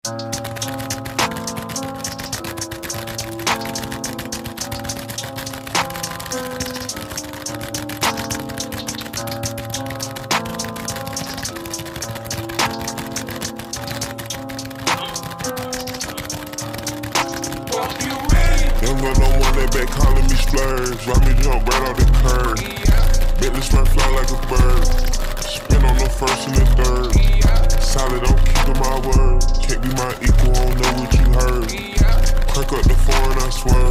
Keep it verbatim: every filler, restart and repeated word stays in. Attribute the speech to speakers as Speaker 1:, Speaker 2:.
Speaker 1: Young gun no one that back calling me splurge. Ride me jump right off the curb. Bentley smack fly like a bird. Spin on the first and the third. Solid, I'm keeping my word. Can't be my equal, I don't know what you heard. Crank up the foreign, I swear.